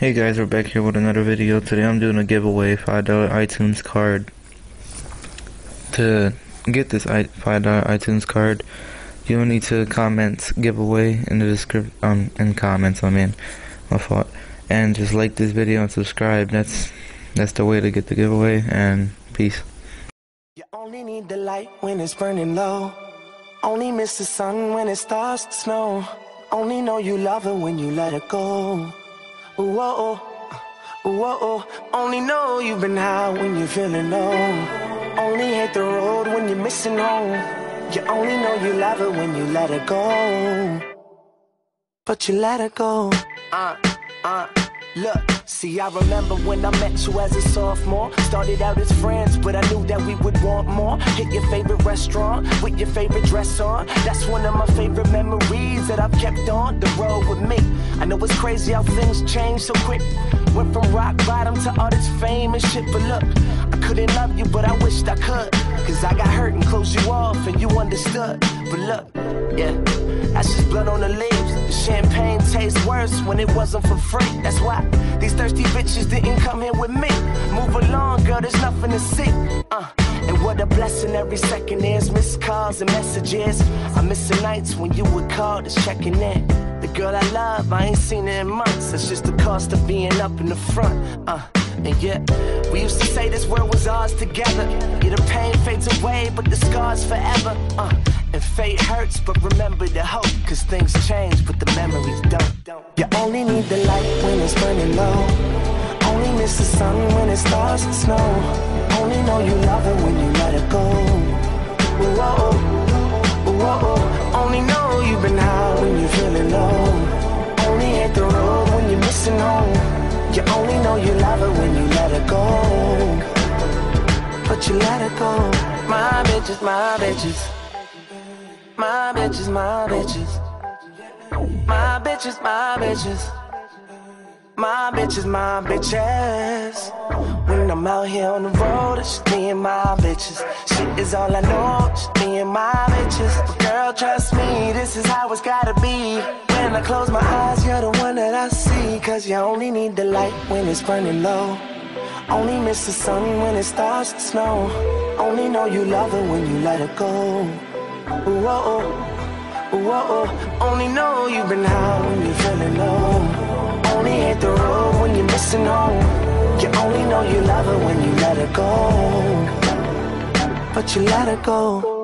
Hey guys, we're back here with another video. Today I'm doing a giveaway $5 iTunes card. To get this $5 iTunes card, you'll need to comment giveaway in the description, in comments, my fault. And just like this video and subscribe. That's the way to get the giveaway, and peace. You only need the light when it's burning low. Only miss the sun when it starts to snow. Only know you love her when you let her go. Whoa, whoa, only know you've been high when you're feeling low. Only hate the road when you're missing home. You only know you love her when you let her go. But you let her go. Look, see, I remember when I met you as a sophomore. Started out as friends, but I knew that we would want more. Hit your favorite restaurant with your favorite dress on. That's one of my favorite memories that I've kept on the road with me. I know it's crazy how things change so quick. Went from rock bottom to all this fame and shit. But look, I couldn't love you, but I wished I could. Cause I got hurt and closed you off and you understood. But look, yeah, that's just blood on the leaves. The champagne tastes worse when it wasn't for free. That's why these thirsty bitches didn't come here with me. Move along, girl, there's nothing to see. And what a blessing every second is. Missed calls and messages. I miss the nights when you would call, just checking in. The girl I love, I ain't seen her in months. That's just the cost of being up in the front. And yeah, we used to say this world was ours together. Yeah, the pain fades away, but the scars forever. And fate hurts, but remember the hope. Cause things change, but the memories don't. You only need the light when it's burning low. Only miss the sun when it starts to snow. Only know you love her when you let her go. Whoa, whoa, only know you've been high when you're feeling low. Only hate the road when you're missing home. You only know you love her when you let her go. But you let her go. My bitches, my bitches. My bitches, my bitches. My bitches, my bitches. My bitches, my bitches. When I'm out here on the road, it's just me and my bitches. Shit is all I know, just me and my bitches. But girl, trust me, this is how it's gotta be. When I close my eyes, you're the one that I see. Cause you only need the light when it's burning low. Only miss the sun when it starts to snow. Only know you love her when you let her go. Whoa, whoa, only know you've been high when you're feeling low. Only hate the road when you're missing home. You only know you love her when you let her go. But you let her go.